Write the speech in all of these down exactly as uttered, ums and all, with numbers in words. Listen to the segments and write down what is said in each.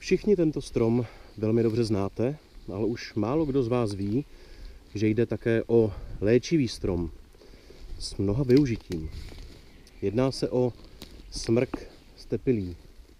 Všichni tento strom velmi dobře znáte, ale už málo kdo z vás ví, že jde také o léčivý strom s mnoha využitím. Jedná se o smrk stepilý.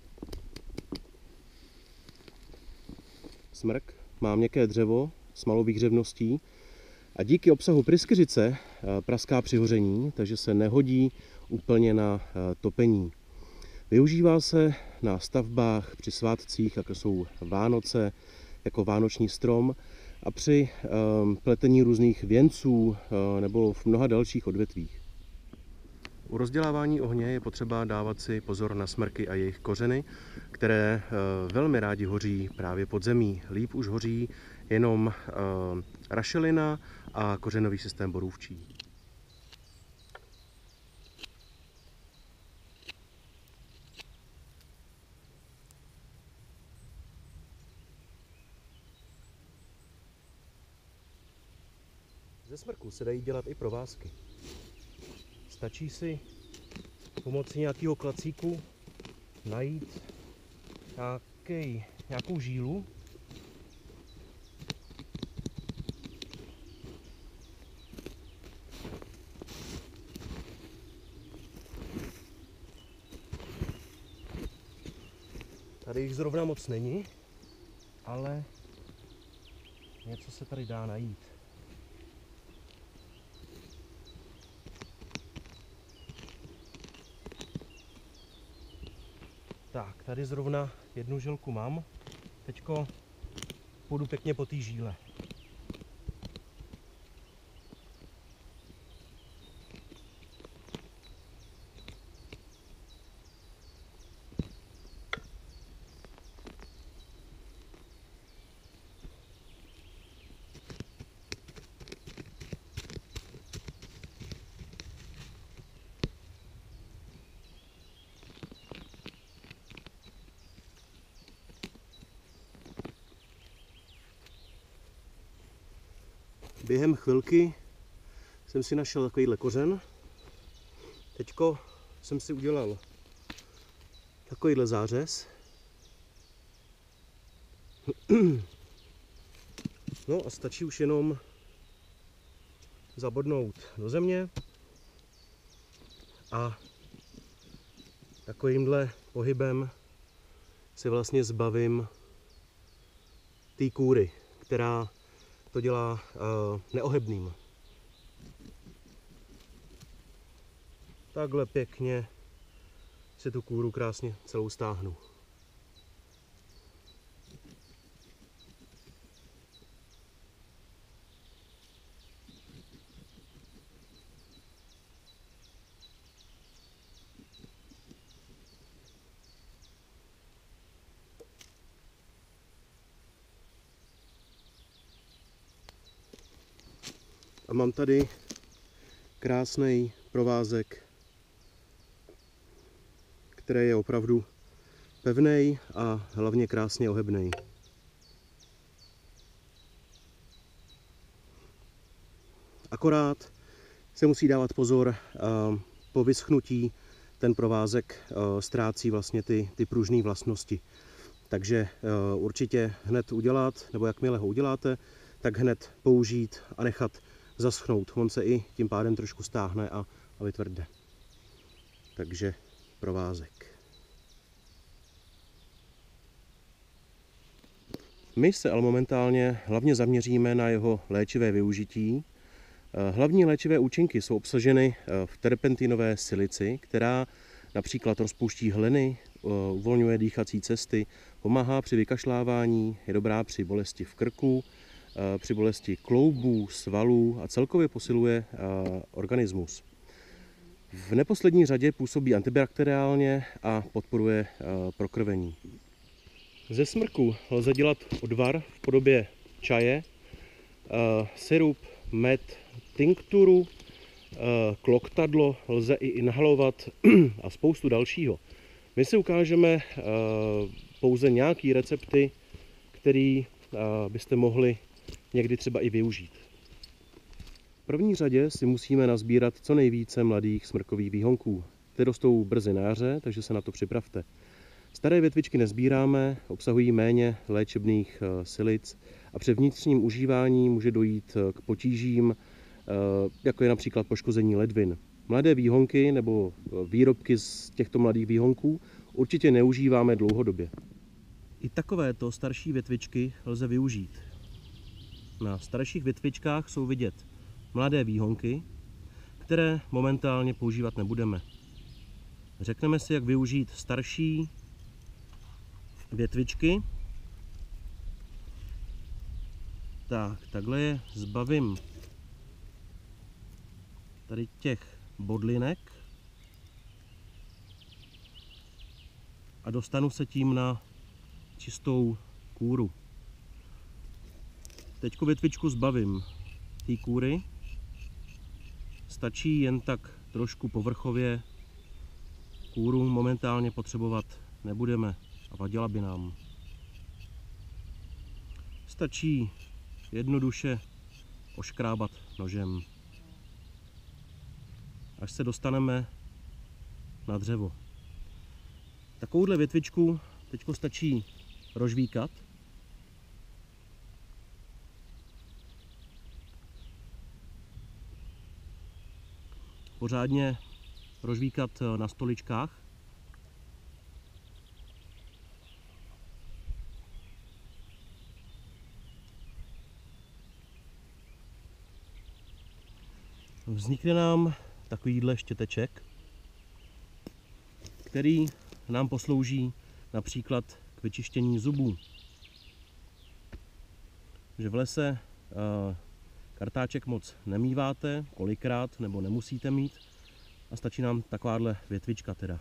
Smrk má měkké dřevo s malou výhřevností a díky obsahu pryskyřice praská při hoření, takže se nehodí úplně na topení. Využívá se na stavbách při svátcích, jako jsou Vánoce, jako vánoční strom a při pletení různých věnců nebo v mnoha dalších odvětvích. U rozdělávání ohně je potřeba dávat si pozor na smrky a jejich kořeny, které velmi rádi hoří právě pod zemí. Líp už hoří jenom rašelina a kořenový systém borůvčí. Ze smrku se dají dělat i provázky. Stačí si pomocí nějakého klacíku najít nějaký, nějakou žílu tady jich zrovna moc není, ale něco se tady dá najít. Tak, tady zrovna jednu žilku mám. Teďko půjdu pěkně po té žíle. Během chvilky jsem si našel takovýhle kořen. Teďko jsem si udělal takovýhle zářez. No a stačí už jenom zabodnout do země a takovýmhle pohybem se vlastně zbavím té kůry, která to dělá uh, neohebným. Takhle pěkně si tu kůru krásně celou stáhnu. A mám tady krásný provázek, který je opravdu pevný a hlavně krásně ohebný. Akorát se musí dávat pozor, po vyschnutí ten provázek ztrácí vlastně ty, ty pružné vlastnosti. Takže určitě hned udělat, nebo jakmile ho uděláte, tak hned použít a nechat zaschnout. On se i tím pádem trošku stáhne a, a vytvrdne. Takže provázek. My se ale momentálně hlavně zaměříme na jeho léčivé využití. Hlavní léčivé účinky jsou obsaženy v terpentinové silici, která například rozpouští hleny, uvolňuje dýchací cesty, pomáhá při vykašlávání, je dobrá při bolesti v krku, při bolesti kloubů, svalů a celkově posiluje organismus. V neposlední řadě působí antibakteriálně a podporuje prokrvení. Ze smrku lze dělat odvar v podobě čaje, sirup, med, tinkturu, kloktadlo, lze i inhalovat a spoustu dalšího. My si ukážeme pouze nějaké recepty, které byste mohli někdy třeba i využít. V první řadě si musíme nazbírat co nejvíce mladých smrkových výhonků. Ty rostou brzy na jaře, takže se na to připravte. Staré větvičky nezbíráme, obsahují méně léčebných silic a při vnitřním užívání může dojít k potížím, jako je například poškození ledvin. Mladé výhonky nebo výrobky z těchto mladých výhonků určitě neužíváme dlouhodobě. I takovéto starší větvičky lze využít. Na starších větvičkách jsou vidět mladé výhonky, které momentálně používat nebudeme. Řekneme si, jak využít starší větvičky. Tak, takhle je zbavím tady těch bodlinek a dostanu se tím na čistou kůru. Teďko větvičku zbavím té kůry. Stačí jen tak trošku povrchově. Kůru momentálně potřebovat nebudeme a vadila by nám. Stačí jednoduše oškrábat nožem, až se dostaneme na dřevo. Takovouhle větvičku teďko stačí rožvíkat. Pořádně rožvíkat na stoličkách. Vznikne nám takovýhle štěteček, který nám poslouží například k vyčištění zubů. Že v lese kartáček moc nemíváte, kolikrát, nebo nemusíte mít a stačí nám takováhle větvička teda.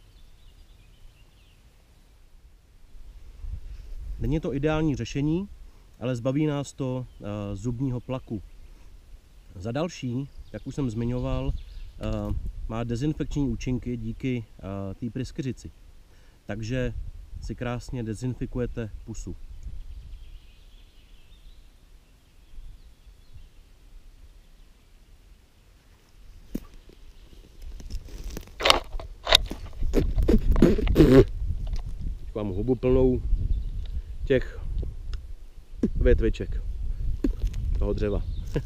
Není to ideální řešení, ale zbaví nás to zubního plaku. Za další, jak už jsem zmiňoval, má dezinfekční účinky díky té pryskyřici. Takže si krásně dezinfikujete pusu. Mám hubu plnou těch větviček toho dřeva.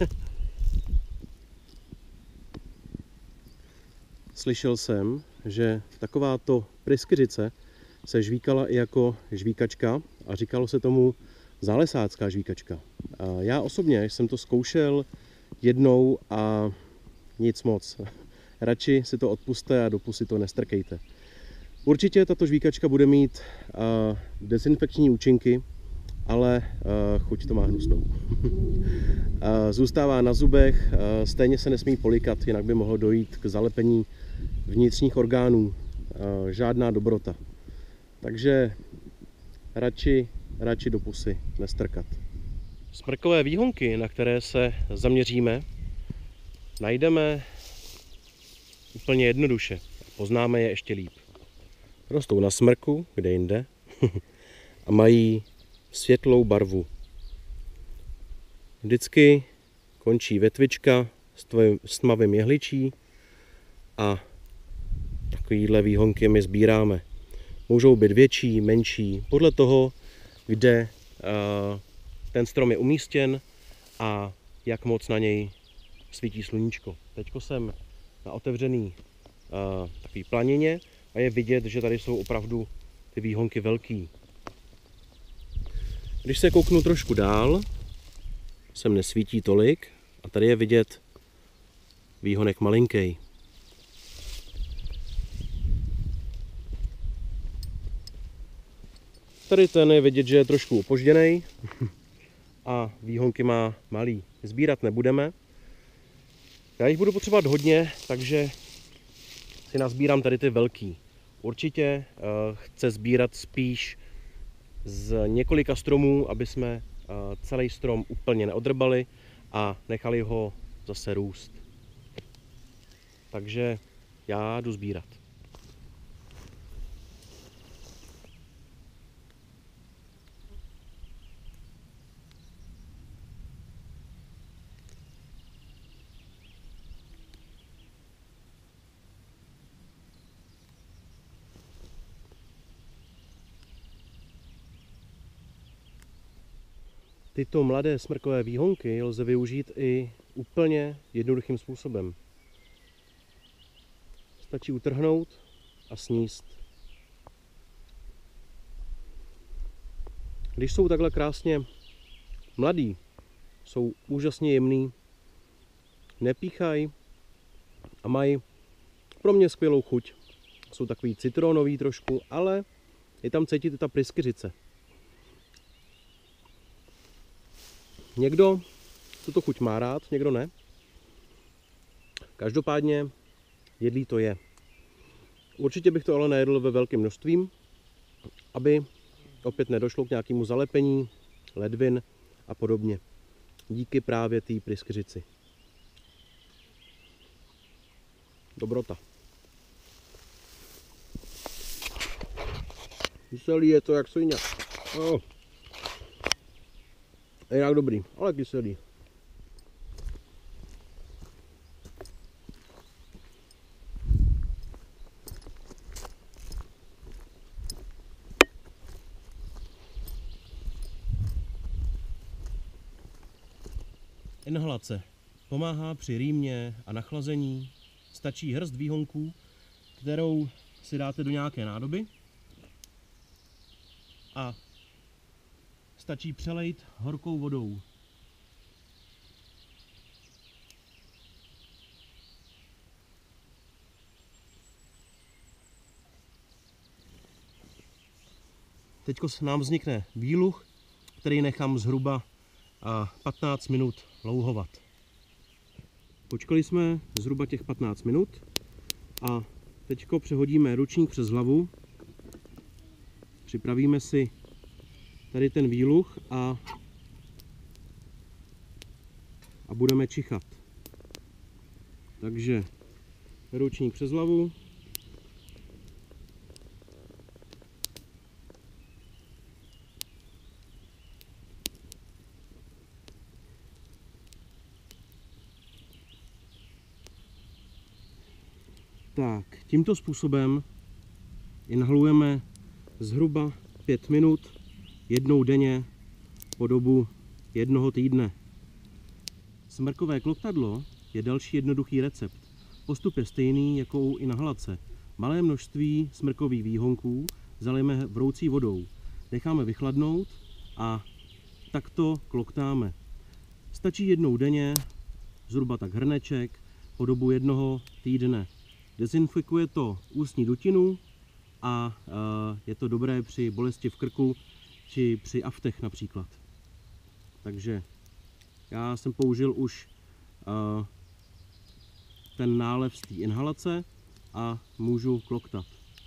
Slyšel jsem, že takováto pryskyřice se žvíkala i jako žvíkačka a říkalo se tomu zálesácká žvíkačka. A já osobně jsem to zkoušel jednou a nic moc. Radši si to odpuste a do pusy to nestrkejte. Určitě tato žvíkačka bude mít uh, dezinfekční účinky, ale uh, chuť to má hnusnou. uh, zůstává na zubech, uh, stejně se nesmí polikat, jinak by mohlo dojít k zalepení vnitřních orgánů. Uh, žádná dobrota. Takže radši, radši do pusy nestrkat. Smrkové výhonky, na které se zaměříme, najdeme úplně jednoduše. Poznáme je ještě líp. Rostou na smrku, kde jinde, a mají světlou barvu. Vždycky končí větvička s tmavým jehličí a takovýhle výhonky my sbíráme. Můžou být větší, menší, podle toho, kde uh, ten strom je umístěn a jak moc na něj svítí sluníčko. Teďko jsem na otevřený uh, takový planině a je vidět, že tady jsou opravdu ty výhonky velký. Když se kouknu trošku dál, sem nesvítí tolik a tady je vidět výhonek malinký. Tady ten je vidět, že je trošku opožděný a výhonky má malý. Sbírat nebudeme. Já jich budu potřebovat hodně, takže si nazbírám tady ty velký. Určitě uh, chce sbírat spíš z několika stromů, aby jsme uh, celý strom úplně neodrbali a nechali ho zase růst. Takže já jdu sbírat. Tyto mladé smrkové výhonky lze využít i úplně jednoduchým způsobem. Stačí utrhnout a sníst. Když jsou takhle krásně mladý, jsou úžasně jemný, nepíchají a mají pro mě skvělou chuť. Jsou takový citronový trošku, ale je tam cítit i ta pryskyřice. Někdo tuto chuť má rád, někdo ne. Každopádně jedlí to je. Určitě bych to ale nejedl ve velkém množství, aby opět nedošlo k nějakému zalepení, ledvin a podobně. Díky právě té pryskyřici. Dobrota. Kyselý je to jak svině. Oh. Je jinak dobrý, ale kyselý. Inhalace pomáhá při rýmě a nachlazení. Stačí hrst výhonků, kterou si dáte do nějaké nádoby a stačí přelejt horkou vodou. Teď nám vznikne výluch, který nechám zhruba patnáct minut louhovat. Počkali jsme zhruba těch patnáct minut a teď přehodíme ručník přes hlavu. Připravíme si tady ten výluch a, a budeme čichat. Takže ručník přes hlavu. Tak, tímto způsobem inhalujeme zhruba pět minut jednou denně po dobu jednoho týdne. Smrkové kloktadlo je další jednoduchý recept. Postup je stejný jako u inhalace. Malé množství smrkových výhonků zalijeme vroucí vodou. Necháme vychladnout a takto kloktáme. Stačí jednou denně, zhruba tak hrneček, po dobu jednoho týdne. Dezinfikuje to ústní dutinu a je to dobré při bolesti v krku či při aftech například. Takže já jsem použil už ten nálev z té inhalace a můžu kloktat.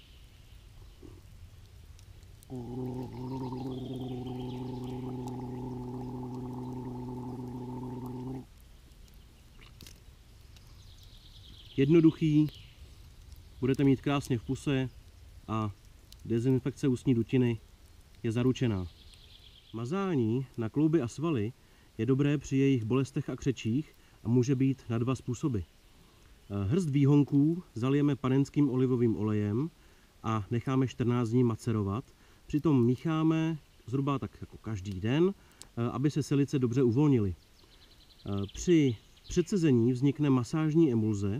Jednoduchý, budete mít krásně v puse a dezinfekce ústní dutiny je zaručená. Mazání na klouby a svaly je dobré při jejich bolestech a křečích a může být na dva způsoby. Hrst výhonků zalijeme panenským olivovým olejem a necháme čtrnáct dní macerovat. Přitom mícháme zhruba tak jako každý den, aby se silice dobře uvolnily. Při předsezení vznikne masážní emulze,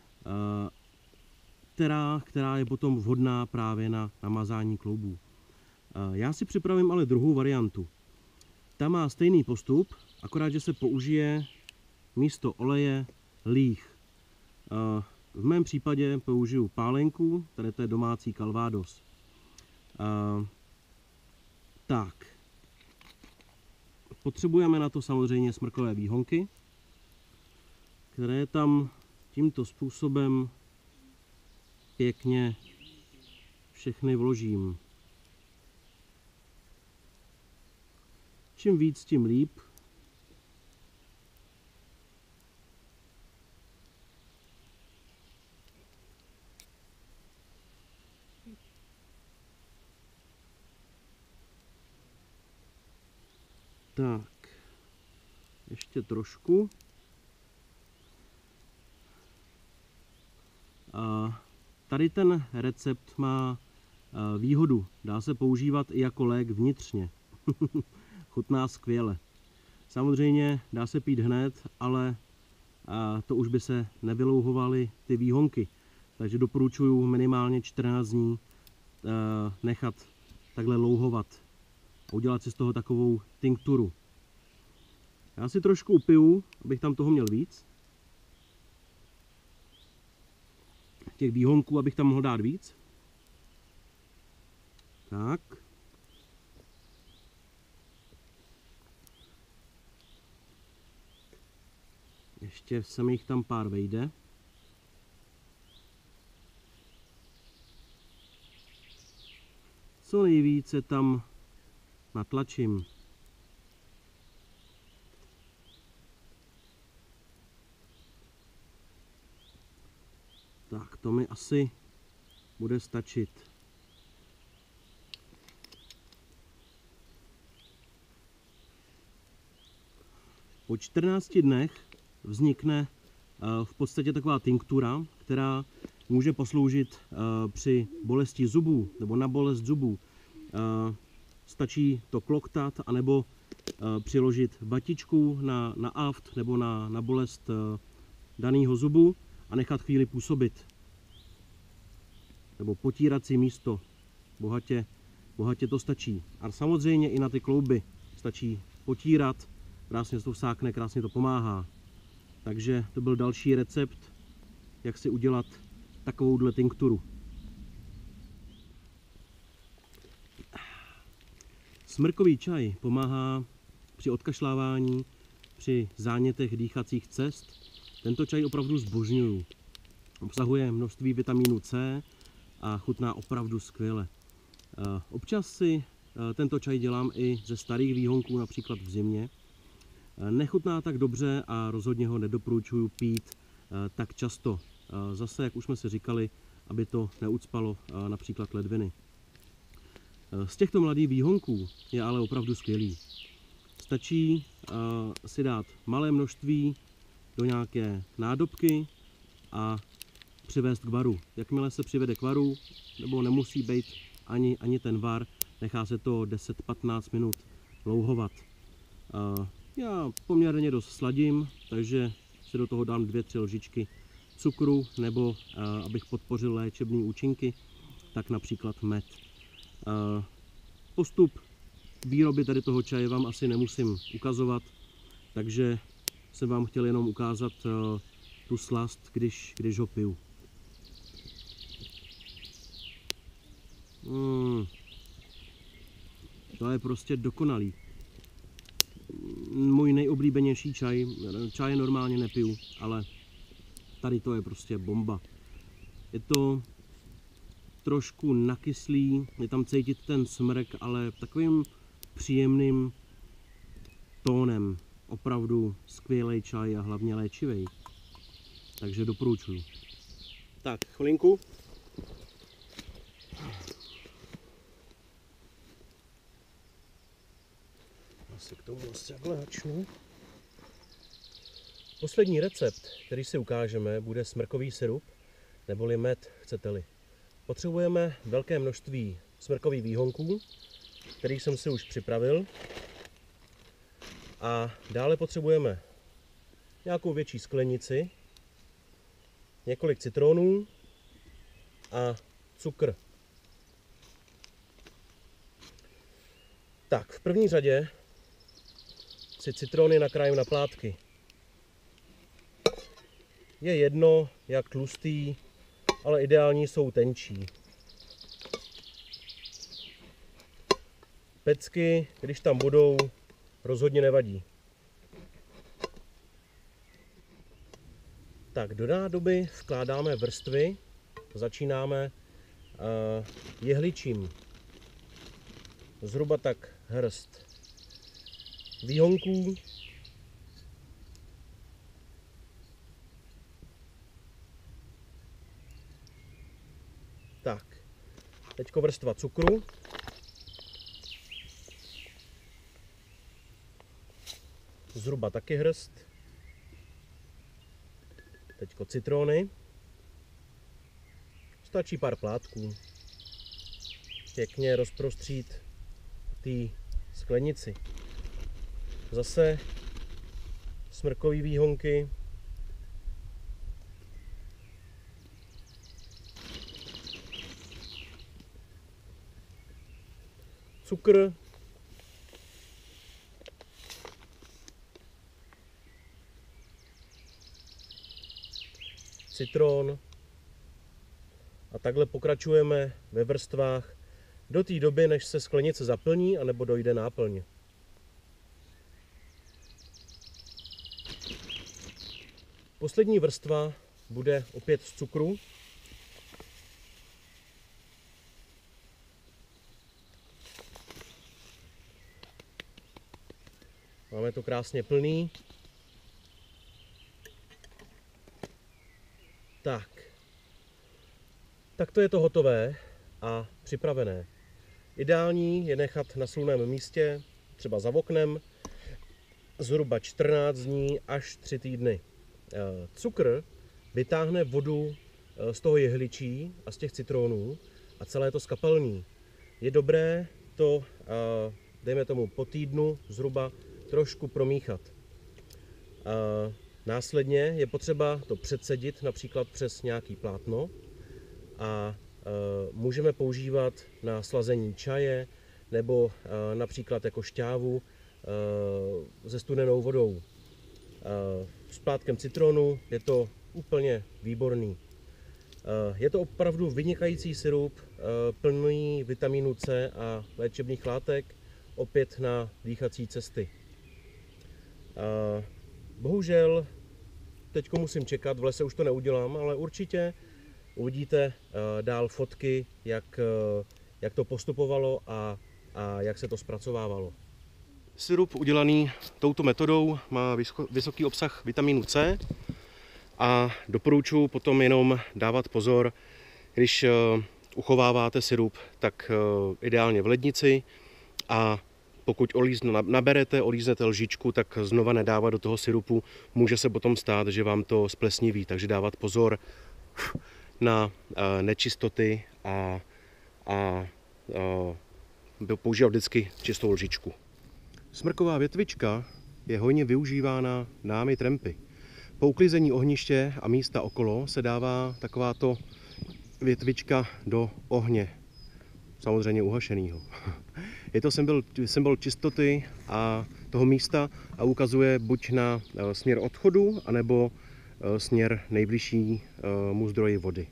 která, která je potom vhodná právě na namazání kloubů. Já si připravím ale druhou variantu. Ta má stejný postup, akorát, že se použije místo oleje líh. V mém případě použiju pálenku, tady to je domácí Calvados. Tak. Potřebujeme na to samozřejmě smrkové výhonky, které tam tímto způsobem pěkně všechny vložím. Čím víc, tím líp. Tak, ještě trošku. A tady ten recept má výhodu. Dá se používat i jako lék vnitřně. Chutná skvěle. Samozřejmě dá se pít hned, ale to už by se nevylouhovaly ty výhonky. Takže doporučuji minimálně čtrnáct dní nechat takhle louhovat a udělat si z toho takovou tinkturu. Já si trošku upiju, abych tam toho měl víc. Těch výhonků, abych tam mohl dát víc. Tak. Ještě se mi jich tam pár vejde. Co nejvíce tam natlačím. Tak, to mi asi bude stačit. Po čtrnácti dnech vznikne v podstatě taková tinktura, která může posloužit při bolesti zubů nebo na bolest zubů. Stačí to kloktat anebo přiložit vatičku na, na aft nebo na, na bolest daného zubu a nechat chvíli působit. Nebo potírací místo. Bohatě, bohatě to stačí. A samozřejmě i na ty klouby stačí potírat. Krásně se to vsákne, krásně to pomáhá. Takže to byl další recept, jak si udělat takovouhle tinkturu. Smrkový čaj pomáhá při odkašlávání, při zánětech dýchacích cest. Tento čaj opravdu zbožňuju. Obsahuje množství vitamínu C a chutná opravdu skvěle. Občas si tento čaj dělám i ze starých výhonků, například v zimě. Nechutná tak dobře a rozhodně ho nedoporučuji pít tak často. Zase, jak už jsme si říkali, aby to neucpalo například ledviny. Z těchto mladých výhonků je ale opravdu skvělý. Stačí si dát malé množství do nějaké nádobky a přivést k varu. Jakmile se přivede k varu, nebo nemusí být ani, ani ten var, nechá se to deset patnáct minut louhovat. Já poměrně dost sladím, takže si do toho dám dvě tři lžičky cukru, nebo abych podpořil léčebné účinky, tak například med. Postup výroby tady toho čaje vám asi nemusím ukazovat, takže jsem vám chtěl jenom ukázat tu slast, když, když ho piju. Mm, to je prostě dokonalý. Můj nejoblíbenější čaj. Čaj normálně nepiju, ale tady to je prostě bomba. Je to trošku nakyslý, je tam cítit ten smrk, ale takovým příjemným tónem. Opravdu skvělý čaj a hlavně léčivý. Takže doporučuji. Tak, chvilinku. Asi k tomu asi takhle začnu. Poslední recept, který si ukážeme, bude smrkový sirup, neboli med, chcete-li. Potřebujeme velké množství smrkových výhonků, který jsem si už připravil. A dále potřebujeme nějakou větší sklenici, několik citronů a cukr. Tak, v první řadě si citrony nakrájím na plátky. Je jedno, jak tlustý, ale ideální jsou tenčí. Pecky, když tam budou, rozhodně nevadí. Tak, do nádoby vkládáme vrstvy, začínáme uh, jehličím. Zhruba tak hrst výhonků. Tak, teďko vrstva cukru. Zhruba taky hrst. Teďko citrony. Stačí pár plátků. Pěkně rozprostřít té sklenici. Zase smrkový výhonky. Cukr. Citron. A takhle pokračujeme ve vrstvách do té doby, než se sklenice zaplní anebo dojde náplň. Poslední vrstva bude opět z cukru. Máme to krásně plný. Tak. Tak to je to hotové a připravené. Ideální je nechat na slunném místě, třeba za oknem, zhruba čtrnáct dní až tři týdny. Cukr vytáhne vodu z toho jehličí a z těch citronů a celé to skapalní. Je dobré to, dejme tomu, po týdnu zhruba trošku promíchat. Následně je potřeba to předsedit například přes nějaký plátno a můžeme používat na slazení čaje nebo například jako šťávu se studenou vodou. S plátkem citronu je to úplně výborný. Je to opravdu vynikající sirup, plný vitamínu C a léčebných látek, opět na dýchací cesty. Bohužel teď musím čekat, v lese už to neudělám, ale určitě uvidíte dál fotky, jak, jak to postupovalo a, a jak se to zpracovávalo. Sirup udělaný touto metodou má vysoký obsah vitamínu C a doporučuji potom jenom dávat pozor, když uchováváte sirup, tak ideálně v lednici, a pokud olízno, naberete, olíznete lžičku, tak znova nedávat do toho sirupu. Může se potom stát, že vám to splesniví, takže dávat pozor na nečistoty a, a, a používat vždycky čistou lžičku. Smrková větvička je hojně využívána námi trampy. Po uklizení ohniště a místa okolo se dává takováto větvička do ohně, samozřejmě uhašenýho. Je to symbol, symbol čistoty a toho místa a ukazuje buď na směr odchodu, anebo směr nejbližšímu zdroji vody.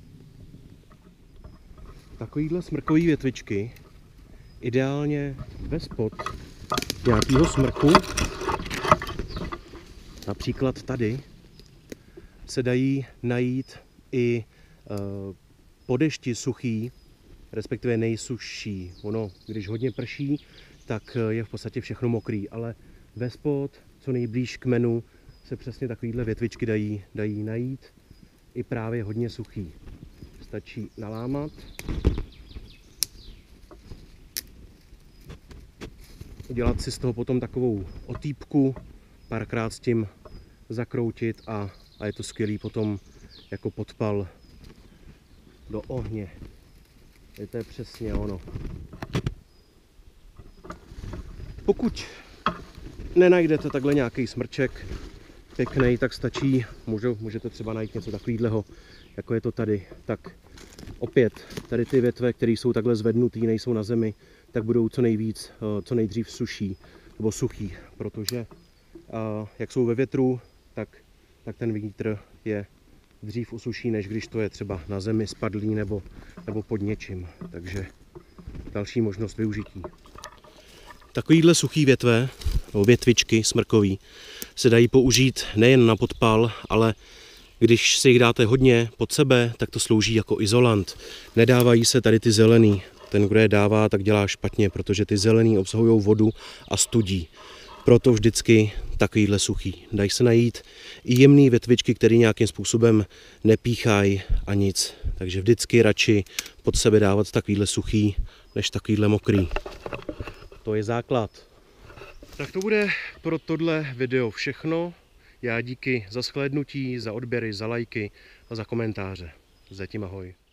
Takovýhle smrkové větvičky ideálně ve spod nějakého smrku, například tady, se dají najít i po dešti suchý, respektive nejsušší. Ono, když hodně prší, tak je v podstatě všechno mokrý, ale ve spod, co nejblíž kmenu, se přesně takovýhle větvičky dají, dají najít, i právě hodně suchý. Stačí nalámat. Udělat si z toho potom takovou otýpku, párkrát s tím zakroutit a, a je to skvělý potom jako podpal do ohně. Je to je přesně ono. Pokud nenajdete takhle nějaký smrček pěkný, tak stačí, můžu, můžete třeba najít něco takového, jako je to tady. Tak opět, tady ty větve, které jsou takhle zvednutý, nejsou na zemi, tak budou co nejvíc, co nejdřív suší, nebo suchý, protože jak jsou ve větru, tak, tak ten vítr je dřív usuší, než když to je třeba na zemi spadlý nebo, nebo pod něčím. Takže další možnost využití. Takovýhle suchý větve, větvičky smrkový, se dají použít nejen na podpal, ale když si jich dáte hodně pod sebe, tak to slouží jako izolant. Nedávají se tady ty zelený. Ten, kdo je dává, tak dělá špatně, protože ty zelený obsahují vodu a studí. Proto vždycky takovýhle suchý. Dají se najít i jemné větvičky, které nějakým způsobem nepíchají a nic. Takže vždycky radši pod sebe dávat takovýhle suchý, než takovýhle mokrý. To je základ. Tak to bude pro tohle video všechno. Já díky za shlédnutí, za odběry, za lajky a za komentáře. Zatím ahoj.